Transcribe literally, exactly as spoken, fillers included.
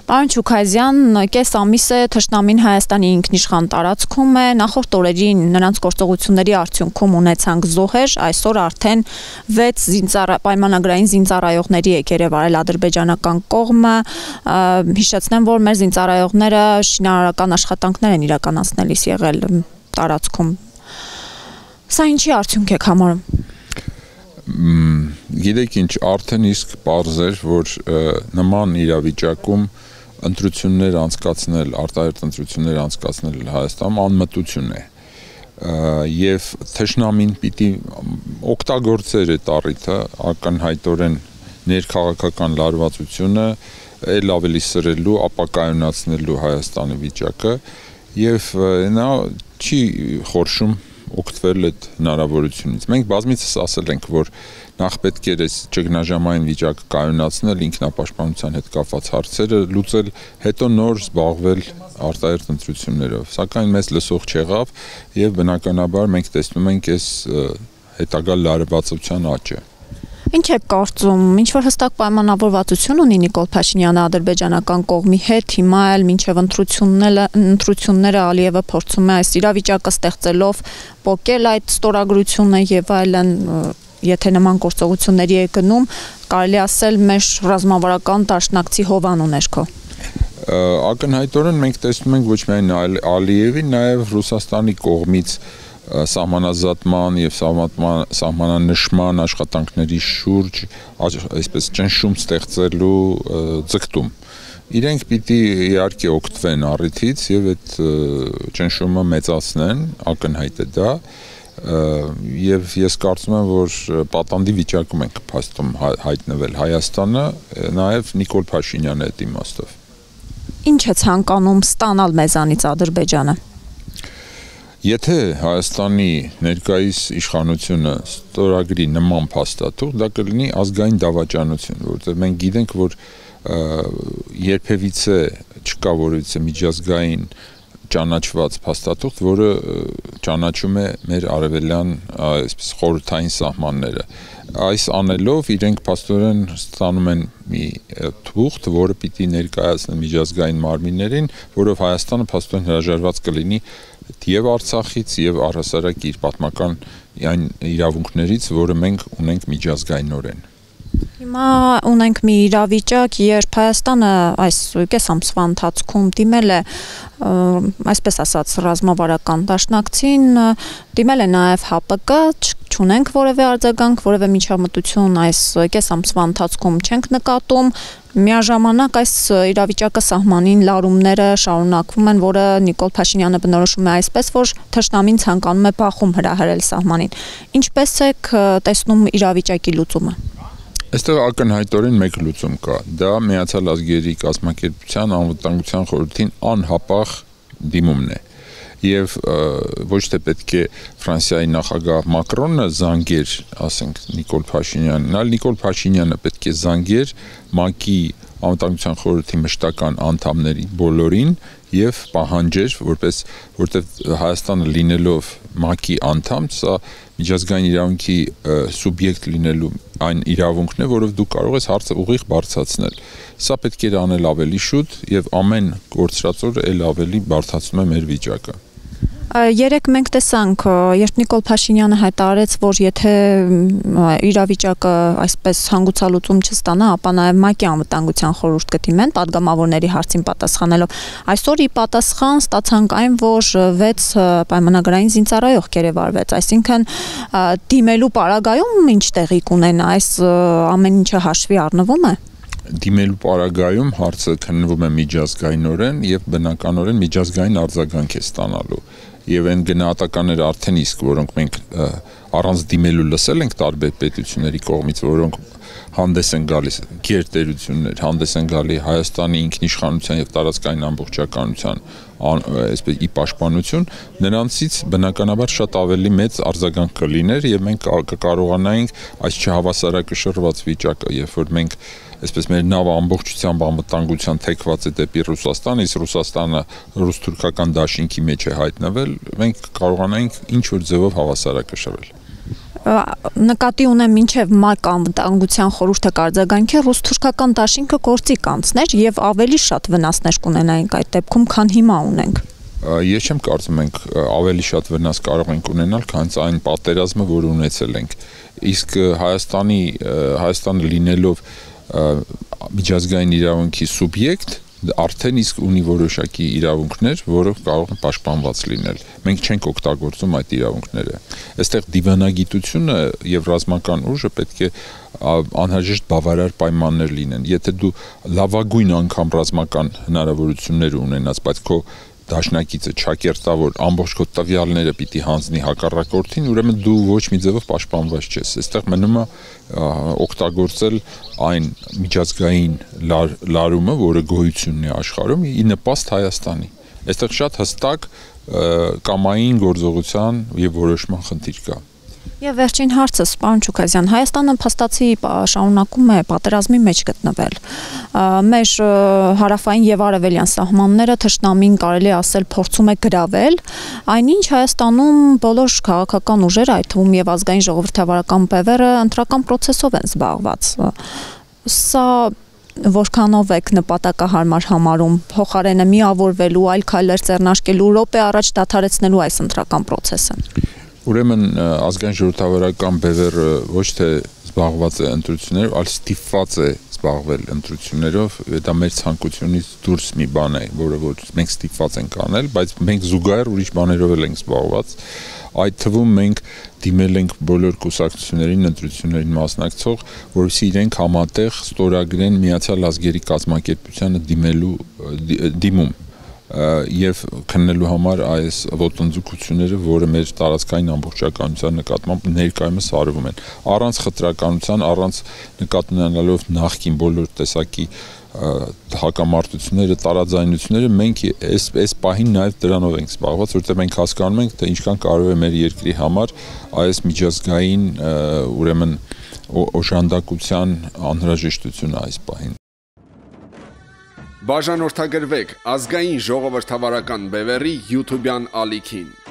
Պարոն Չուքայզյան, կես ամիս է թշնամին Հայաստանի ինքնիշխան տարածքում է, նախորդ օրերին նրանց գործողությունների արդյունքում ունեցանք զոհեր, այսօր արդեն վեց պայմանագրային զինծառայողների է գերեվարել ադրբեջանական կողմը, հիշեցնեմ, որ մեր զինծառայողները շինարարական աշխատանքներ են իրականացնելիս եղել տարածքում։ Սա ինչի արդյունք եք համարում։ Գիտեք ինչ, արդեն իսկ պարզ էր, որ նման իրավիճակում ընտրություններ անցկացնել, արտահերթ ընտրություններ անցկացնել Հայաստանում անմտություն է։ Եվ թշնամին պիտի օգտագործեր այդ առիթը, ակնհայտորեն ներքաղաքական լարվածությունը էլ ավելի սրելու, ապակայունացնելու Հայաստանի վիճակը եւ նա չի խորշում օգտվել այդ հնարավորությունից։ Մենք բազմիցս ասել ենք, որ նախ պետք է այս ճգնաժամային վիճակը կայունացնել, ինքնապաշտպանության հետ կապված հարցերը լուծել, հետո նոր զբաղվել արտահերթ ընտրություններով։ Սակայն մեզ լսող չեղավ եւ բնականաբար մենք տեսնում ենք այս հետագա լարվածության աճը։ Ինչ եք կարծում, ինչ որ հստակ պայմանավորվածություն ունի Նիկոլ Փաշինյանը ադրբեջանական կողմի հետ, հիմա էլ մինչև ընտրությունները, ընտրությունները Ալիևը փորձում է այս իրավիճակը ստեղծելով փոկել այդ ստորագրությունը եւ այլն, եթե նման գործողությունների է գնում, կարելի ասել մեր ռազմավարական դաշնակցի հովանու ներքո։ Ակնհայտորեն մենք տեսնում ենք ոչ միայն Ալիևի, նաեւ Ռուսաստանի կողմից սահմանազատման եւ սահմանանշման աշխատանքների շուրջ այսպես ճնշում ստեղծելու ձգտում։ Իրենք պիտի իհարկե օգտվեն առիթից եւ այդ ճնշումը մեծացնեն, ակնհայտ է դա, եւ ես կարծում եմ, որ պատանդի վիճակում ենք փաստում հայտնվել Հայաստանը, նաեւ Նիկոլ Փաշինյանը այդ իմաստով։ Ինչ է ցանկանում ստանալ մեզանից Ադրբեջանը։ Եթե Հայաստանի ներկայիս իշխանությունը ստորագրի նման փաստաթուղթ, դա կլինի ազգային դավաճանություն, որովհետև մենք գիտենք, որ երբևիցե չկա որևիցե միջազգային ճանաչված փաստաթուղթ, որը ճանաչում է մեր արևելյան այսպես խորհրդային սահմանները։ Այս անելով իրենք փաստորեն ստանում են մի թուղթ, որը պիտի ներկայացնեն միջազգային մարմիններին, որով Հայաստանը փաստորեն հրաժարված կլինի եւ Արցախից եւ առհասարակ իր պատմական այն իրավունքներից, որը մենք ունենք միջազգայինորեն։ Հիմա ունենք մի իրավիճակ, երբ Հայաստանը այս կես ամսվա ընթացքում դիմել է, այսպես ասած, ռազմավարական դաշնակցին, դիմել է նաև ՀԱՊԿ, չունենք որևէ արձագանք, որևէ միջամտություն այս կես ամսվա ընթացքում չենք նկատում, միաժամանակ այս իրավիճակը սահմանին լարումները շարունակվում են, որը Նիկոլ Փաշինյանը բնորոշում է այսպես, որ թշնամին ցանկանում է բախում հրահրել սահմանին։ Ինչպես եք տեսնում իրավիճակի լուծումը։ Այստեղ ակնհայտորեն մեկ լուծում կա, դա Միացյալ Ազգերի կազմակերպության անվտանգության խորհրդին անհապաղ դիմումն է։ Եվ ոչ թե պետք է Ֆրանսիայի նախագահ Մակրոնը զանգեր, ասենք Նիկոլ Փաշինյանն, այլ Նիկոլ Փաշինյանը պետք է զանգեր ՄԱԿ-ի անվտանգության խորհրդի մշտական անդամների բոլորին եւ պահանջեր, որպես որտեղ Հայաստանը լինելով ՄԱԿ-ի անդամ, սա միջազգային իրավունքի սուբյեկտ լինելու այն իրավունքն է, որով դու կարող ես հարցը ուղիղ բարձրացնել։ Սա պետք է անել ավելի շուտ եւ ամեն կորցրած օր էլ ավելի բարդացնում է մեր վիճակը։ Երեք մենք տեսանք, երբ Նիկոլ Փաշինյանը հայտարարեց, որ եթե իրավիճակը այսպես հանգուցալուծում չստանա, ապա նաև ՄԱԿ-ի անվտանգության խորհուրդ կդիմեն падգամավորների հարցին պատասխանելով։ Այսօր ի պատասխան ստացանք այն, որ վեց պայմանագրային զինծառայող գերեվարվեց, այսինքն դիմելու պարագայում ինչ տեղի կունենա, այս ամեն ինչը հաշվի առնվում է։ Դիմելու պարագայում հարցը քննվում է միջազգայինորեն եւ բնականորեն միջազգային արձագանք է ստանալու։ Եվ այն գնահատականները արդեն իսկ, որոնք մենք առանց դիմելու լսել ենք տարբեր պետությունների կողմից, որոնք հանդես են գալիս գերտերություններ, հանդես են գալի Հայաստանի ինքնիշխանության եւ տարածքային ամբողջականության այսպես ի պաշտպանություն, նրանցից բնականաբար շատ ավելի մեծ արձագանք կլիներ եւ մենք կկարողանայինք այս չհավասարակշռված վիճակը, երբ որ մենք այսպես մեր նավը ամբողջությամբ անվտանգության թեքված է դեպի Ռուսաստան, իսկ Ռուսաստանը ռուս-թուրքական դաշինքի մեջ է հայտնվել, մենք կարողանայինք ինչ որ ձևով հավասարակշռել։ նկատի ունեմ մինչև ՄԱԿ անվտանգության խորհուրդը կարձագանքի ռուս-թուրքական դաշինքը գործի կանցներ եւ ավելի շատ վնասներ կունենայինք այդ դեպքում, քան հիմա ունենք։ Ես չեմ կարծում ենք ավելի շատ վնաս կարող ենք ունենալ, քան այն պատերազմը, որ ունեցել ենք։ Իսկ Հայաստանի Հայաստանը լինելով միջազգային իրավունքի սուբյեկտ արդեն իսկ ունի որոշակի իրավունքներ, որոնք կարող են պաշտպանված լինել։ Մենք չենք օգտագործում այդ իրավունքները։ Այստեղ դիվանագիտությունը եւ ռազմական ուժը պետք է անհրաժեշտ բավարար պայմաններ լինեն։ Եթե դու լավագույն անգամ ռազմական հնարավորություններ ունենաս, բայց քո դաշնակիցը չակերտավոր ամբողջ քո տվյալները պիտի հանձնի հակառակորդին, ուրեմն դու ոչ մի ձևով պաշտպանված չես։ Այստեղ մնում է օգտագործել այն միջազգային լարումը, որը գոյություն ունի աշխարհում, ի նպաստ Հայաստանի։ Այստեղ շատ հստակ կամային գործողության եւ որոշման խնդիր կա։ Եվ վերջին հարցս, պարոն Չուկասյան, Հայաստանը փաստացի շարունակում է պատերազմի մեջ գտնվել։ Մեր հարավային եւ արևելյան սահմանները թշնամին կարելի ասել փորձում է գրավել, այնինչ Հայաստանում բոլոր քաղաքական ուժերը, այդ թվում եւ ազգային ժողովրդավարական բևերը ընտրական process-ով են զբաղված։ Սա որքանով եք նպատակահարմար համարում փոխարենը միավորվելու, այլ քայլեր ձեռնարկելու, րոպե առաջ դադարեցնելու այս ընտրական process-ը։ Ուրեմն ազգային ժողովրդավարական բևերը ոչ թե զբաղված է ընտրություններով, այլ ստիպված է զբաղվել ընտրություններով, դա մեր ցանկությունից դուրս մի բան է, որը որ մենք ստիպված ենք անել, բայց մենք զուգահեռ ուրիշ բաներով էլ ենք զբաղված։ Այդ թվում մենք դիմել ենք բոլոր կուսակցություններին, ընտրություններին մասնակցող, որովհետեւ իրենք համատեղ ստորագրեն Միացյալ Ազգերի կազմակերպությանը դիմելու դիմում եւ քննելու համար այս ոտնձգությունները, որը մեր տարածքային ամբողջականության նկատմամբ ներկայումս արվում են, առանց խտրականության, առանց նկատի ունենալով նախկին բոլոր տեսակի հակամարտությունները, տարաձայնությունները, մենք այս այս պահին նաեւ դրանով ենք զբաղված, որտեղ մենք հասկանում ենք, թե ինչքան կարող է մեր երկրի համար այս միջազգային ուրեմն օժանդակության անհրաժեշտությունը այս պահին։ Բաժանորդագրվեք ազգային ժողովրդավարական բևեռի YouTube-յան ալիքին։